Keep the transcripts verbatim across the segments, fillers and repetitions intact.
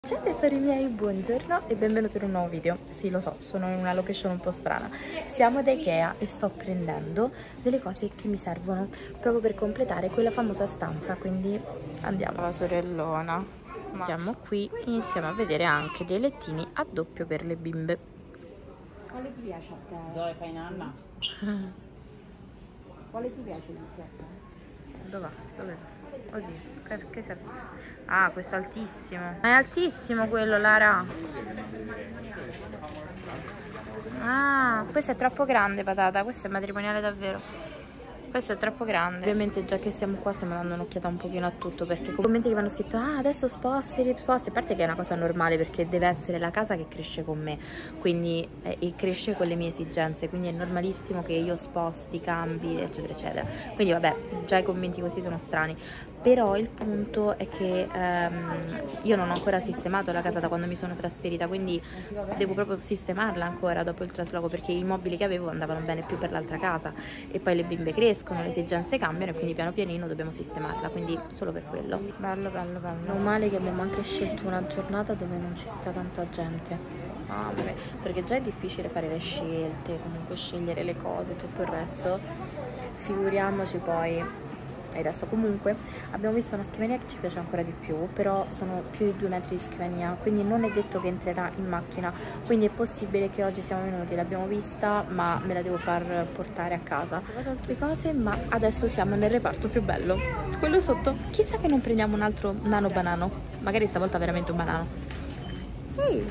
Ciao tesori miei, buongiorno e benvenuti in un nuovo video. Sì, lo so, sono in una location un po' strana. Siamo da Ikea e sto prendendo delle cose che mi servono proprio per completare quella famosa stanza, quindi andiamo. La sorellona. Ma siamo qui, iniziamo a vedere anche dei lettini a doppio per le bimbe. Quale ti piace a te? Dove fai nanna? Quale ti piace di te? Dov'è? Dov'è? Oddio, che, che serve? Ah, questo è altissimo. Ma è altissimo quello, Lara. Ah, questo è troppo grande, patata. Questo è matrimoniale davvero. Questo è troppo grande. Ovviamente già che siamo qua stiamo dando un'occhiata un pochino a tutto, perché con commenti che mi hanno scritto ah adesso sposti, sposti, a parte che è una cosa normale perché deve essere la casa che cresce con me, quindi eh, e cresce con le mie esigenze, quindi è normalissimo che io sposti, cambi eccetera eccetera, quindi vabbè, già i commenti così sono strani. Però il punto è che ehm, io non ho ancora sistemato la casa da quando mi sono trasferita, quindi devo proprio sistemarla ancora dopo il trasloco, perché i mobili che avevo andavano bene più per l'altra casa e poi le bimbe crescono, le esigenze cambiano e quindi piano pianino dobbiamo sistemarla, quindi solo per quello. Bello, bello, bello. Non male che abbiamo anche scelto una giornata dove non ci sta tanta gente. Ah, perché già è difficile fare le scelte, comunque scegliere le cose e tutto il resto. Figuriamoci poi. E adesso comunque abbiamo visto una scrivania che ci piace ancora di più, però sono più di due metri di scrivania, quindi non è detto che entrerà in macchina, quindi è possibile che oggi siamo venuti, l'abbiamo vista ma me la devo far portare a casa. Ho trovato altre cose, ma adesso siamo nel reparto più bello, quello sotto. Chissà che non prendiamo un altro nano banano, magari stavolta veramente un banano. Ehi!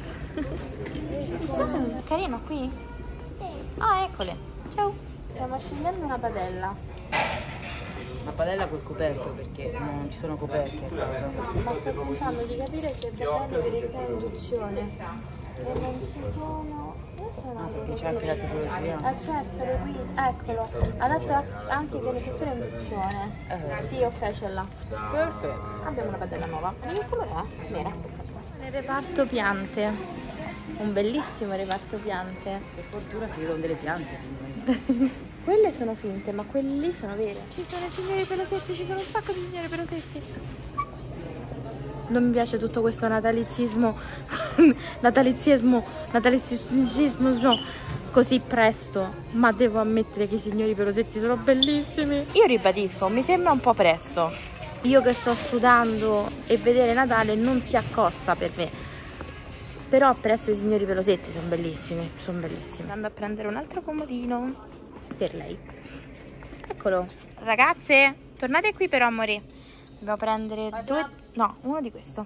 Ciao! Carino qui? Ah, eccole! Ciao! Stiamo scendendo una padella. Una padella col coperchio perché non ci sono coperchi a casa. Ma sto tentando di capire se va bene per il piano induzione. E non ci sono. Ah, perché c'è anche la tipologia. Eh certo, le qui, eccolo. Adatto anche per le pitture induzione. Eh. Sì, ok, ce l'ha. Perfetto. Abbiamo una padella nuova. Di che colore è? Nera. Nel reparto piante. Un bellissimo reparto piante. Per fortuna si vedono delle piante, signori. Quelle sono finte, ma quelle lì sono vere. Ci sono i signori pelosetti, ci sono un sacco di signori pelosetti. Non mi piace tutto questo natalizismo, natalizismo, natalizismo così presto, ma devo ammettere che i signori pelosetti sono bellissimi. Io ribadisco, mi sembra un po' presto. Io che sto sudando e vedere Natale non si accosta per me. Però apprezzo i signori pelosetti, sono bellissimi, sono bellissimi. Andando a prendere un altro comodino per lei. Eccolo. Ragazze, tornate qui però, amore. Dobbiamo prendere due... No, uno di questo.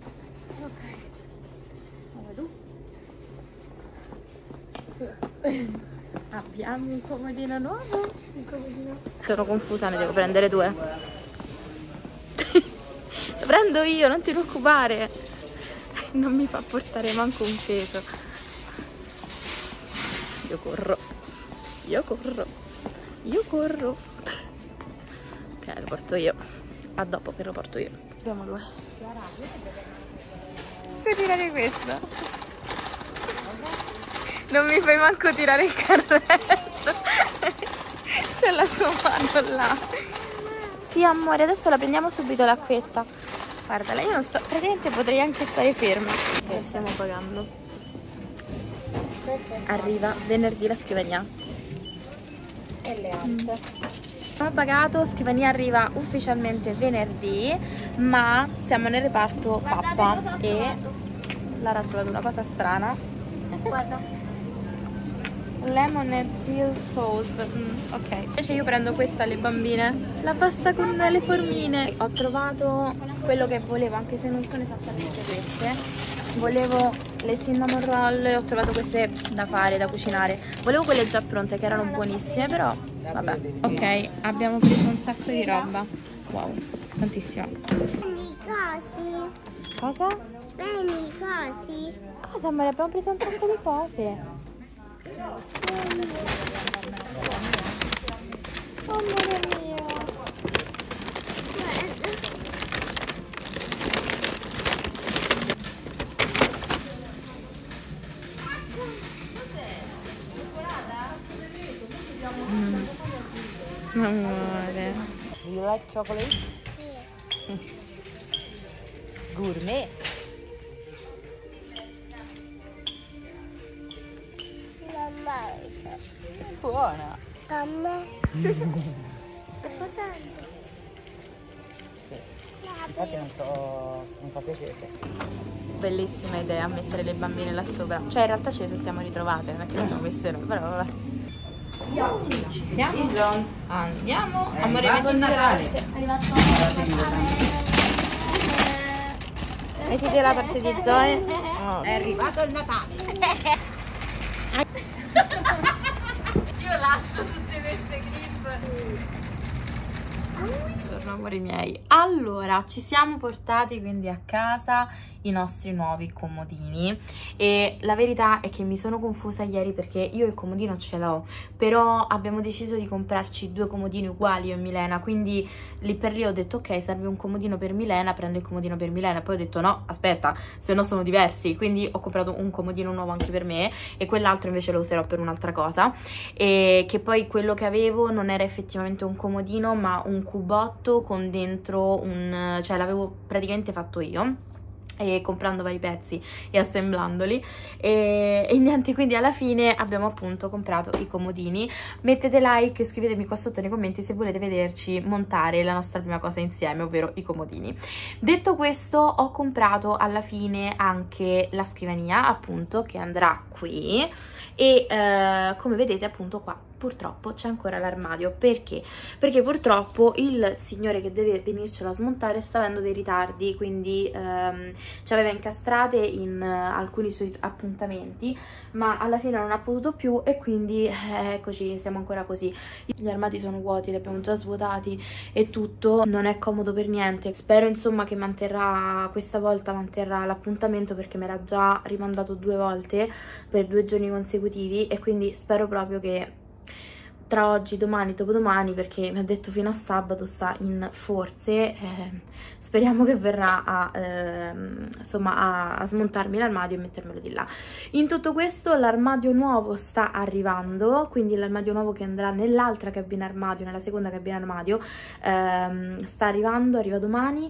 Ok. Abbiamo un comodino nuovo. Un comodino. Sono confusa, ne devo prendere due. Lo prendo io, non ti preoccupare. Non mi fa portare manco un peso. Io corro. Io corro. Io corro. Ok, lo porto io. A dopo che lo porto io. Abbiamo due. Puoi tirare questo? Non mi fai manco tirare il carretto. C'è la sua mano là. Sì, amore, adesso la prendiamo subito l'acquetta. Guardala, io non sto... Praticamente potrei anche stare ferma. Ok, stiamo pagando. Arriva venerdì la scrivania. E le altre. Abbiamo pagato, scrivania arriva ufficialmente venerdì, ma siamo nel reparto pappa e Lara ha trovato una cosa strana. Guarda. Lemon e dill sauce. Mm, ok. Invece io prendo questa alle bambine. La pasta con le formine. Ho trovato quello che volevo, anche se non sono esattamente queste. Volevo le cinnamon roll, ho trovato queste da fare, da cucinare. Volevo quelle già pronte che erano buonissime, però vabbè. Ok, abbiamo preso un sacco di roba. Wow, tantissima. Beni cosi. Cosa? Beni cosi. Cosa, amore? Abbiamo preso un sacco di cose. Oh, amore mio. Mm. Amore. Do you like chocolate? Gourmet. È buona. A me. È potente. Sì. Infatti non so, non fa piacere. Bellissima idea mettere le bambine là sopra. Cioè in realtà ce le siamo ritrovate, non è che le abbiamo messe noi, però vabbè. Ci siamo? John? Andiamo. È Amore, arrivato il Natale. È arrivato il Natale. Mettiti la parte di Zoe. Oh. È arrivato il Natale. Io lascio tutte queste clip. Buongiorno amori miei. Allora, ci siamo portati quindi a casa i nostri nuovi comodini e la verità è che mi sono confusa ieri perché io il comodino ce l'ho, però abbiamo deciso di comprarci due comodini uguali io e Milena, quindi lì per lì ho detto ok, serve un comodino per Milena, prendo il comodino per Milena, poi ho detto no, aspetta, se no sono diversi, quindi ho comprato un comodino nuovo anche per me e quell'altro invece lo userò per un'altra cosa, e che poi quello che avevo non era effettivamente un comodino ma un cubotto con dentro un, cioè l'avevo praticamente fatto io, e comprando vari pezzi e assemblandoli e, e niente, quindi alla fine abbiamo appunto comprato i comodini. Mettete like e scrivetemi qua sotto nei commenti se volete vederci montare la nostra prima cosa insieme, ovvero i comodini. Detto questo, ho comprato alla fine anche la scrivania appunto che andrà qui e eh, come vedete appunto qua purtroppo c'è ancora l'armadio. Perché? Perché purtroppo il signore che deve venircelo a smontare sta avendo dei ritardi, quindi ehm, ci aveva incastrate in uh, alcuni suoi appuntamenti, ma alla fine non ha potuto più e quindi eh, eccoci, siamo ancora così. Gli armadi sono vuoti, li abbiamo già svuotati e tutto, non è comodo per niente. Spero insomma che manterrà, questa volta manterrà l'appuntamento perché mi era già rimandato due volte per due giorni consecutivi e quindi spero proprio che tra oggi, domani, dopodomani, perché mi ha detto fino a sabato sta in forze, eh, speriamo che verrà a, eh, insomma, a, a smontarmi l'armadio e mettermelo di là. In tutto questo l'armadio nuovo sta arrivando, quindi l'armadio nuovo che andrà nell'altra cabina armadio, nella seconda cabina armadio, ehm, sta arrivando, arriva domani.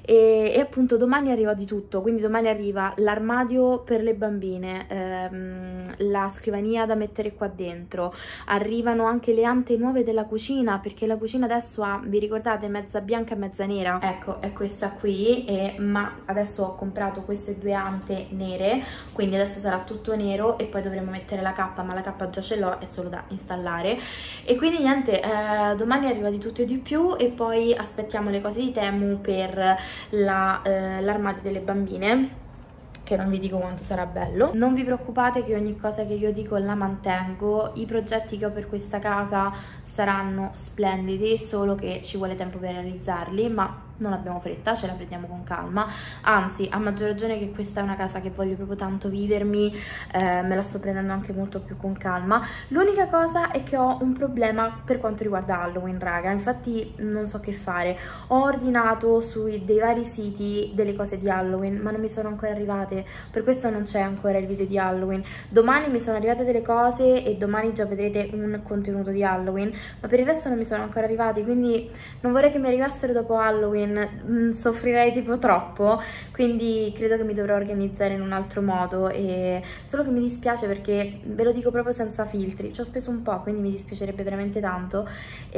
E, e appunto domani arriva di tutto, quindi domani arriva l'armadio per le bambine, ehm, la scrivania da mettere qua dentro, arrivano anche le ante nuove della cucina, perché la cucina adesso ha, vi ricordate, mezza bianca e mezza nera? Ecco, è questa qui, e, ma adesso ho comprato queste due ante nere, quindi adesso sarà tutto nero e poi dovremo mettere la cappa, ma la cappa già ce l'ho, è solo da installare. E quindi niente, eh, domani arriva di tutto e di più e poi aspettiamo le cose di Temu per l'armadio eh, delle bambine, che non vi dico quanto sarà bello. Non vi preoccupate che ogni cosa che io dico la mantengo, i progetti che ho per questa casa saranno splendidi, solo che ci vuole tempo per realizzarli, ma non abbiamo fretta, ce la prendiamo con calma, anzi a maggior ragione che questa è una casa che voglio proprio tanto vivermi, eh, me la sto prendendo anche molto più con calma. L'unica cosa è che ho un problema per quanto riguarda Halloween, raga, infatti non so che fare. Ho ordinato sui dei vari siti delle cose di Halloween ma non mi sono ancora arrivate, per questo non c'è ancora il video di Halloween. Domani mi sono arrivate delle cose e domani già vedrete un contenuto di Halloween, ma per il resto non mi sono ancora arrivati, quindi non vorrei che mi arrivassero dopo Halloween, mm, soffrirei tipo troppo, quindi credo che mi dovrò organizzare in un altro modo. E solo che mi dispiace perché ve lo dico proprio senza filtri, ci ho speso un po', quindi mi dispiacerebbe veramente tanto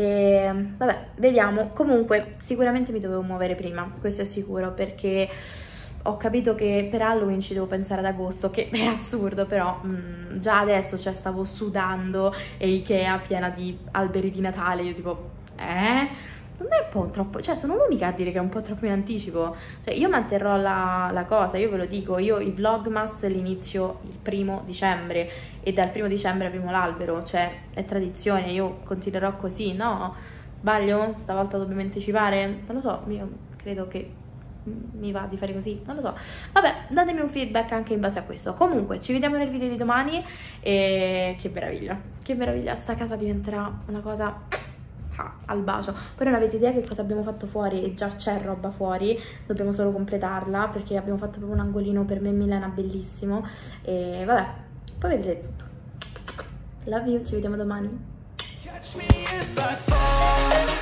e vabbè, vediamo. Comunque sicuramente mi dovevo muovere prima, questo è sicuro, perché ho capito che per Halloween ci devo pensare ad agosto, che è assurdo, però mh, già adesso, cioè, stavo sudando e Ikea piena di alberi di Natale, io tipo, eh? Non è un po' troppo, cioè sono l'unica a dire che è un po' troppo in anticipo, cioè io manterrò la, la cosa, io ve lo dico, io il Vlogmas l'inizio il primo dicembre e dal primo dicembre apriamo l'albero, cioè è tradizione, io continuerò così, no? Sbaglio? Stavolta dobbiamo anticipare? Non lo so, io credo che mi va di fare così, non lo so, vabbè, datemi un feedback anche in base a questo. Comunque ci vediamo nel video di domani e che meraviglia, che meraviglia, sta casa diventerà una cosa ah, al bacio. Poi non avete idea che cosa abbiamo fatto fuori, e già c'è roba fuori, dobbiamo solo completarla perché abbiamo fatto proprio un angolino per me e Milena bellissimo e vabbè, poi vedrete tutto. Love you, ci vediamo domani.